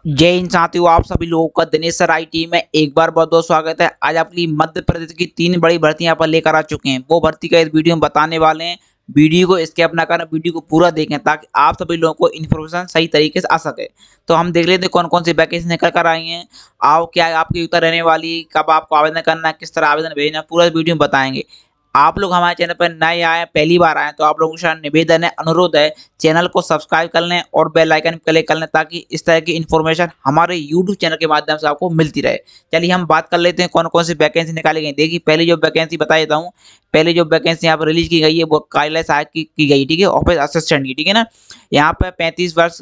जय हिंद साथियों, आप सभी लोगों का दिनेश सर आईटी में एक बार बहुत बहुत स्वागत है। आज आपके लिए मध्य प्रदेश की 3 बड़ी भर्ती यहाँ पर लेकर आ चुके हैं। वो भर्ती का इस वीडियो में बताने वाले हैं। वीडियो को स्किप ना करें, वीडियो को पूरा देखें ताकि आप सभी लोगों को इन्फॉर्मेशन सही तरीके से आ सके। तो हम देख लेते हैं कौन कौन सी वैकेंसी निकल कर आई हैं, आओ क्या आपकी उत्तर रहने वाली, कब आपको आवेदन करना है, किस तरह आवेदन भेजना है, पूरा वीडियो में बताएंगे। आप लोग हमारे चैनल पर नए आए, पहली बार आए, तो आप लोगों से निवेदन है, अनुरोध है, चैनल को सब्सक्राइब कर लें और बेल आइकन क्लिक कर लें ताकि इस तरह की इन्फॉर्मेशन हमारे यूट्यूब चैनल के माध्यम से आपको मिलती रहे। चलिए हम बात कर लेते हैं कौन कौन सी वैकेंसी निकाली गई। देखिए पहली जो वैकेंसी बता देता हूँ। पहले जो वैकेंसी यहाँ पर रिलीज की गई है वो कार्यालय सहायक की गई, ठीक है, ऑफिस असिस्टेंट की, ठीक है ना। यहाँ पर 35 वर्ष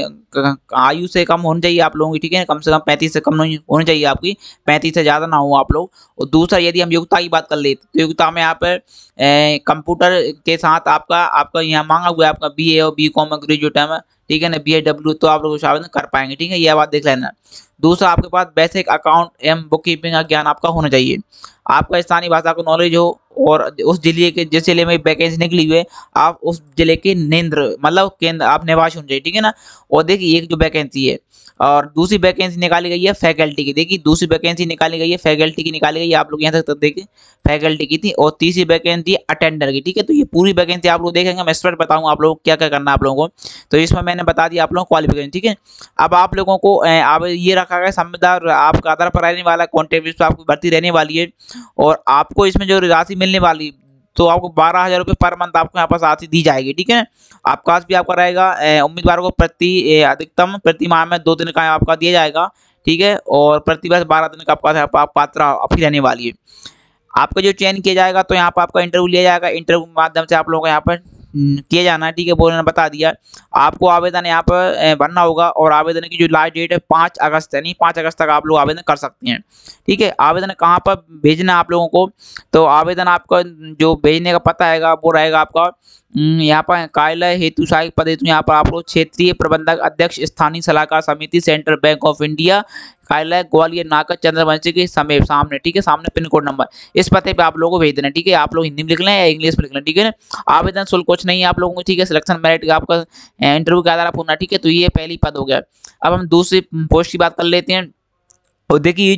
आयु से कम होनी चाहिए आप लोगों की, ठीक है, कम से कम 35 से कम नहीं होनी चाहिए आपकी, 35 से ज़्यादा ना हो आप लोग। और दूसरा यदि हम योग्यता की बात कर ले तो योग्यता में यहाँ पर कंप्यूटर के साथ आपका आपका यहाँ मांगा हुआ है आपका बीए और बीकॉम में ग्रेजुएट है, ठीक है ना, BAW, तो आप लोग आवेदन कर पाएंगे, ठीक है, यह बात देख लेना। दूसरा आपके पास बेसिक अकाउंट एवं बुक कीपिंग का ज्ञान आपका होना चाहिए, आपका स्थानीय भाषा का नॉलेज हो और उस जिले के, जिस जिले में वैकेंसी निकली हुई है आप उस जिले के नेंद्र मतलब केंद्र आप निवासी होने चाहिए, ठीक है ना। और देखिए एक जो वैकेंसी है और दूसरी वैकेंसी निकाली गई है फैकल्टी की। देखिए दूसरी वैकेंसी निकाली गई है फैकल्टी की, निकाली गई है, आप लोग यहाँ तक देखिए फैकल्टी की थी। और तीसरी वैकेंसी अटेंडर की, ठीक है। तो ये पूरी वैकेंसी आप लोग देखेंगे, मैं इस पर बताऊंगा आप लोगों को क्या क्या करना है आप लोगों को। तो इसमें मैंने बता दिया आप लोगों को क्वालिफिकेशन, ठीक है। अब आप लोगों को अब ये रखा गया संविदा आपका आधार पर रहने वाला, कॉन्ट्रैक्ट बेस पर आपकी भर्ती रहने वाली है। और आपको इसमें जो राशि मिलने वाली तो आपको 12,000 रुपये पर मंथ आपको यहाँ पर राशि दी जाएगी, ठीक है। आपका पास भी आपका रहेगा उम्मीदवार को अधिकतम प्रति माह में 2 दिन का आपका दिया जाएगा, ठीक है। और प्रति वर्ष 12 दिन का आपका पात्र आपकी रहने वाली है। आपका जो चयन किया जाएगा तो यहाँ पर आपका इंटरव्यू लिया जाएगा, इंटरव्यू के माध्यम से आप लोगों को यहाँ पर किया जाना है, ठीक है, वो उन्होंने बता दिया। आपको आवेदन यहाँ पर भरना होगा और आवेदन की जो लास्ट डेट है 5 अगस्त, यानी 5 अगस्त तक आप लोग आवेदन कर सकते हैं, ठीक है। आवेदन कहाँ पर भेजना है आप लोगों को, तो आवेदन आपका जो भेजने का पता है वो रहेगा आपका यहाँ पर कार्यालय हेतु सहायक पद हेतु यहाँ पर आप लोग क्षेत्रीय प्रबंधक अध्यक्ष स्थानीय सलाहकार समिति सेंट्रल बैंक ऑफ इंडिया कार्यालय ग्वालियर नाका चंद्रवंशी के समीप सामने, ठीक है, सामने पिन कोड नंबर, इस पते पे आप लोगों को भेज देना, ठीक है। आप लोग हिंदी में लिख लें या इंग्लिश में लिख लें, ठीक है ना। आवेदन शुल्क कुछ नहीं है आप लोगों को, ठीक है। सिलेक्शन मेरिट आपका इंटरव्यू के आधार पर होना, ठीक है। तो ये पहली पद हो गया। अब हम दूसरी पोस्ट की बात कर लेते हैं। और देखिए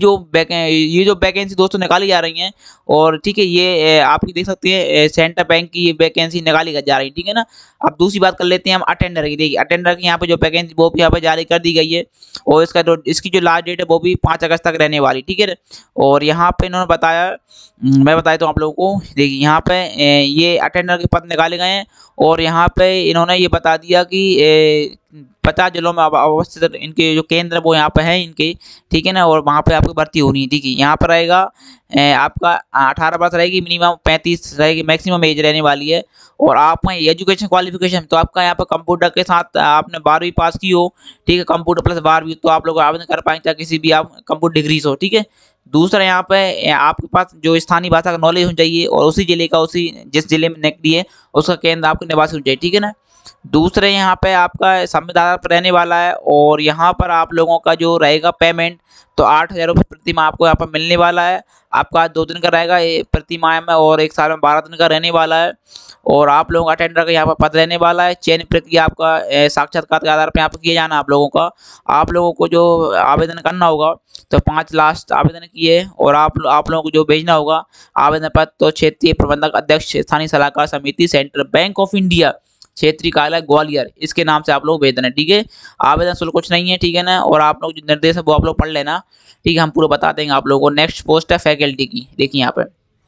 ये जो वैकेंसी दोस्तों निकाली जा रही हैं और ठीक है, ये आपकी देख सकते हैं सेंट्रल बैंक की वैकेंसी निकाली जा रही है, ठीक है ना। अब दूसरी बात कर लेते हैं हम अटेंडर की। देखिए अटेंडर की यहाँ पे जो वैकेंसी वो भी यहाँ पे जारी कर दी गई है और इसकी जो लास्ट डेट है वो भी 5 अगस्त तक रहने वाली, ठीक है। और यहाँ पे इन्होंने बताया, मैं बताया तो आप लोगों को, देखिए यहाँ पे ये अटेंडर के पद निकाले गए हैं और यहाँ पे इन्होंने ये बता दिया कि 50 जिलों में अवस्थित इनके जो केंद्र वो यहाँ पे है इनके, ठीक है ना। और वहाँ पे आपकी भर्ती होनी है, ठीक है। यहाँ पर रहेगा आपका 18 वर्ष रहेगी, मिनिमम 35 रहेगी, मैक्सिमम एज रहने वाली है। और आप में एजुकेशन क्वालिफिकेशन तो आपका यहाँ पर कंप्यूटर के साथ आपने 12वीं पास की हो, ठीक है, कंप्यूटर प्लस 12वीं, तो आप लोग आवेदन कर पाएंगे, चाहे किसी भी आप कंप्यूटर डिग्रीज हो, ठीक है। दूसरा यहाँ पे आपके पास जो स्थानीय भाषा का नॉलेज होना चाहिए और उसी जिले का, उसी जिस जिले में निकली है उसका केंद्र आपके निवासी होना चाहिए, ठीक है ना। दूसरे यहाँ पे आपका संविदा पर रहने वाला है और यहाँ पर आप लोगों का जो रहेगा पेमेंट तो 8,000 रुपये प्रति माह आपको यहाँ पर मिलने वाला है। आपका 2 दिन का रहेगा प्रति माह में और 1 साल में 12 दिन का रहने वाला है। और आप लोगों का अटेंडर का यहाँ पर पद रहने वाला है। चयन प्रक्रिया आपका साक्षात्कार के आधार पर यहाँ पर किया जाना आप लोगों का। आप लोगों को जो आवेदन करना होगा तो 5 लास्ट आवेदन किए और आप लोगों को जो भेजना होगा आवेदन पत्र तो क्षेत्रीय प्रबंधक अध्यक्ष स्थानीय सलाहकार समिति सेंट्रल बैंक ऑफ इंडिया क्षेत्रीय कार्यालय ग्वालियर, इसके नाम से आप लोग भेज देना, ठीक है। आवेदन शुल्क कुछ नहीं है, ठीक है ना। और आप लोग जो निर्देश है वो आप लोग पढ़ लेना, ठीक है, हम पूरा बता देंगे आप लोगों को। नेक्स्ट पोस्ट है फैकल्टी की। देखिए यहाँ पे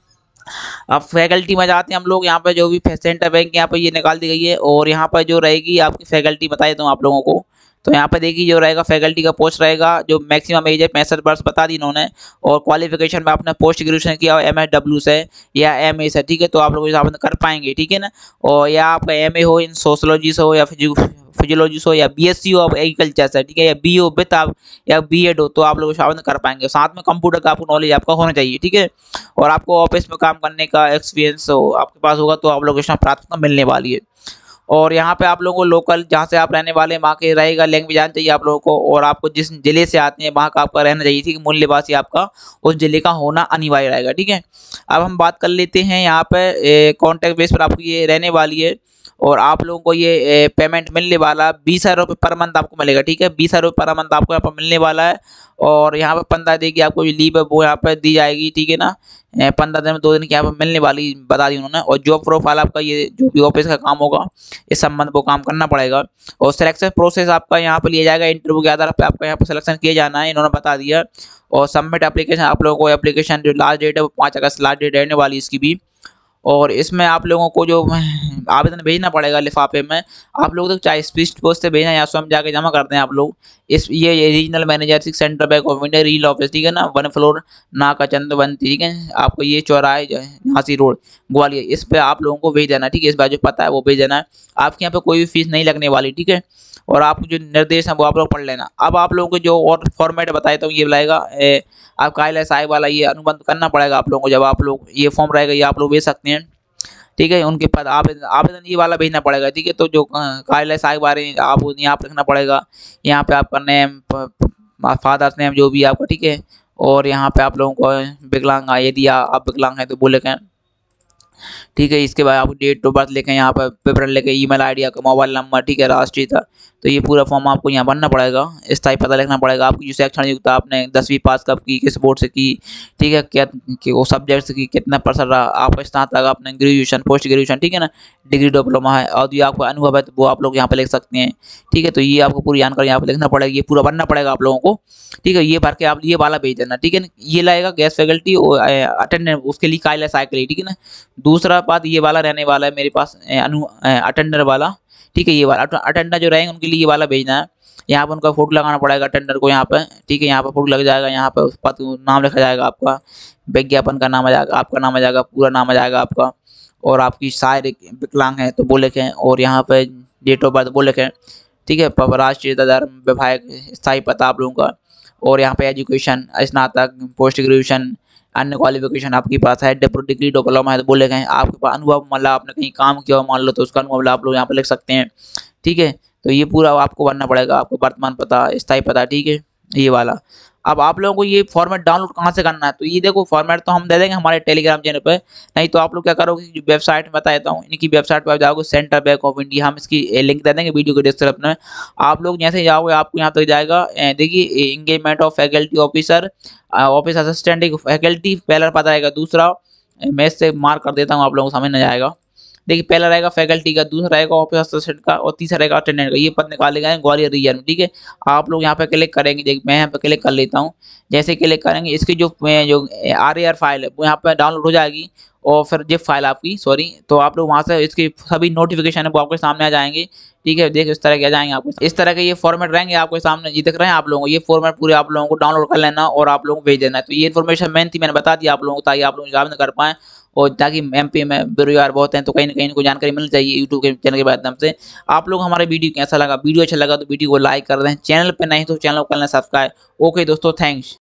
अब फैकल्टी में जाते हैं हम लोग। यहाँ पे जो भी सेंट्रल बैंक यहाँ पे ये निकाल दी गई है और यहाँ पर जो रहेगी आपकी फैकल्टी बताए दूँ आप लोगों को। तो यहाँ पे देखिए जो रहेगा फैकल्टी का पोस्ट रहेगा, जो मैक्सिमम एज है 65 वर्ष बता दी इन्होंने। और क्वालिफिकेशन में आपने पोस्ट ग्रेजुएशन किया हो MSW से या MA से, ठीक है, तो आप लोग इस आवेदन कर पाएंगे, ठीक है ना। और या आपका MA हो इन सोशोलॉजी से हो या फिजियोलॉजी से हो या BSc हो एग्रीकल्चर से, ठीक है, या BO विद आप या B.Ed हो तो आप लोग आवेदन कर पाएंगे। साथ में कंप्यूटर का आपको नॉलेज आपका होना चाहिए, ठीक है। और आपको ऑफिस में काम करने का एक्सपीरियंस हो आपके पास होगा तो आप लोग इसमें प्राथमिकता मिलने वाली है। और यहाँ पे आप लोगों को लोकल जहाँ से आप रहने वाले हैं वहाँ के रहेगा लैंग्वेज आना चाहिए आप लोगों को। और आपको जिस जिले से आते हैं वहाँ का आपका रहना चाहिए, ठीक है, मूल निवासी आपका उस जिले का होना अनिवार्य रहेगा, ठीक है। अब हम बात कर लेते हैं यहाँ पे कॉन्टैक्ट बेस पर आपकी ये रहने वाली है और आप लोगों को ये पेमेंट मिलने वाला 20,000 रुपये पर मंथ आपको मिलेगा। ठीक है, 20,000 रुपये पर मंथ आपको यहाँ पर मिलने वाला है। और यहाँ पर 15 दिन की आपको जो लीव है वो यहाँ पर दी जाएगी। ठीक है ना, 15 दिन में 2 दिन की यहाँ पर मिलने वाली बता दी उन्होंने। और जॉब प्रोफाइल आपका ये जो भी ऑफिस का काम होगा इस संबंध वो काम करना पड़ेगा। और सिलेक्शन प्रोसेस आपका यहाँ पर लिया जाएगा, इंटरव्यू के आधार पर आपका यहाँ पर सिलेक्शन किया जाना है, इन्होंने बता दिया। और सबमिट एप्लीकेशन आप लोगों को एप्लीकेशन जो लास्ट डेट है वो 5 अगस्त लास्ट डेट रहने वाली इसकी भी। और इसमें आप लोगों को जो आवेदन भेजना पड़ेगा लिफाफे में, आप लोग तो चाहे स्पीड पोस्ट से भेजना या स्वयं जाके जमा करते हैं आप लोग। इस ये regional manager central bank of India रील ऑफिस, ठीक है ना, 1 फ्लोर नाका चंद्रवंती, ठीक है, आपको ये चौराहे झांसी रोड ग्वालियर, इस पे आप लोगों को भेज देना। ठीक है, इस बार जो पता है वो भेज देना है। आपके यहाँ पे कोई भी फीस नहीं लगने वाली। ठीक है, और आपको जो निर्देश है वो आप लोग पढ़ लेना। अब आप लोगों को जो और फॉर्मेट बताया तो ये लाएगा आपका ILS वाला ये अनुबंध करना पड़ेगा आप लोगों को। जब आप लोग ये फॉर्म रहेगा ये आप लोग भेज सकते हैं। ठीक है, उनके पास आवेदन आवेदन ये वाला भेजना पड़ेगा। ठीक है, तो जो ILS बारे आप यहाँ पर लिखना पड़ेगा। यहाँ पे आपका नेम, फादर्स नेम जो भी आपका, ठीक है। और यहाँ पे आप लोगों को विकलांग यदि आप विकलांग हैं तो वो लिखें। ठीक है, इसके बाद आप डेट ऑफ बर्थ लिखें, यहाँ पर पेपर लिखें, ईमेल आईडी, आपका मोबाइल नंबर, ठीक है, राष्ट्रीयता। तो ये पूरा फॉर्म आपको यहाँ भरना पड़ेगा। स्थायी पता लिखना पड़ेगा, आपकी जो शैक्षणिक योग्यता आपने 10वीं पास कब की, किस बोर्ड से की, ठीक है, क्या कि वो सब्जेक्ट से की, कितना परसेंट रहा आपका स्नातक, आपने ग्रेजुएशन, पोस्ट ग्रेजुएशन, ठीक है ना, डिग्री डिप्लोमा है, और जो आपका अनुभव है तो वो आप लोग यहाँ पर लिख सकते हैं। ठीक है, तो ये आपको पूरी जानकारी यहाँ पर लिखना पड़ेगा, ये पूरा भरना पड़ेगा आप लोगों को। ठीक है, ये भर के आप ये वाला भेज देना। ठीक है, ये लाएगा गैस फैकल्टी और अटेंडेंट, उसके लिए ILS के लिए। ठीक है ना, दूसरा बात ये वाला रहने वाला है मेरे पास अटेंडर वाला। ठीक है, ये वाला अटेंडर जो रहेंगे उनके लिए ये वाला भेजना है। यहाँ पर उनका फोटो लगाना पड़ेगा अटेंडर को यहाँ पे। ठीक है, यहाँ पर फोटो लग जाएगा, यहाँ पर नाम लिखा जाएगा आपका, विज्ञापन का नाम आ जाएगा, आपका नाम आ जाएगा, पूरा नाम आ जाएगा आपका, और आपकी शायद विकलांग है तो वो लिखें, और यहाँ पे डेट ऑफ बर्थ वो लिखें। ठीक है, राष्ट्रीयता, धर्म, विभाग, स्थायी पता आप लोगों का, और यहाँ पे एजुकेशन, स्नातक, पोस्ट ग्रेजुएशन, अन्य क्वालिफिकेशन आपके पास है, डिग्री डिप्लोमा है तो बोले गए। आपके पास अनुभव, मतलब आपने कहीं काम किया मान लो तो उसका अनुभव आप लोग यहाँ पे लिख सकते हैं। ठीक है, तो ये पूरा आपको भरना पड़ेगा, आपको वर्तमान पता, स्थायी पता। ठीक है, ये वाला। अब आप लोगों को ये फॉर्मेट डाउनलोड कहाँ से करना है, तो ये देखो फॉर्मेट तो हम दे देंगे हमारे टेलीग्राम चैनल पे। नहीं तो आप लोग क्या करोगे, जो वेबसाइट में बता देता हूँ, इनकी वेबसाइट पर जाओगे, सेंट्रल बैंक ऑफ इंडिया, हम इसकी लिंक दे देंगे वीडियो के डिस्क्रिप्शन में। आप लोग जैसे जाओगे आपको यहाँ तक जाएगा, देखिए engagement of faculty officer, office assistant, एक फैकल्टी पहला पता रहेगा, दूसरा मैं इससे मार्क कर देता हूँ आप लोगों को समझ नहीं आएगा। देखिए पहला रहेगा फैकल्टी का, दूसरा रहेगा ऑफिस असिस्टेंट का, और तीसरा रहेगा अटेंडेंट का। ये पद निकाले गए ग्वालियर रीजन में। ठीक है, आप लोग यहाँ पे क्लिक करेंगे, देखिए मैं यहाँ पे क्लिक कर लेता हूँ। जैसे क्लिक करेंगे इसकी जो RAR फाइल है वो यहाँ पे डाउनलोड हो जाएगी, और फिर जिप फाइल आपकी, सॉरी, तो आप लोग वहाँ से इसकी सभी नोटिफिकेशन है वो आपके सामने आ जाएंगे। ठीक है, देखिए इस तरह के आ जाएंगे आपको, इस तरह के ये फॉर्मेट रहेंगे आपके सामने, ये दिख रहे हैं आप लोगों को। ये फॉर्मेट पूरे आप लोगों को डाउनलोड कर लेना और आप लोगों को भेज देना है। तो ये इन्फॉर्मेशन मैंने बता दी आप लोगों को, ताकि आप लोग आवेदन कर पाएँ, और ताकि MP में बेरोजगार बहुत हैं तो कहीं ना कहीं इनको जानकारी मिलनी चाहिए यूट्यूब के चैनल के माध्यम से। आप लोग हमारे वीडियो कैसा लगा, वीडियो अच्छा लगा तो वीडियो को लाइक कर दें, चैनल पर नहीं तो चैनल को कर लें सब्सक्राइब। ओके दोस्तों, थैंक्स।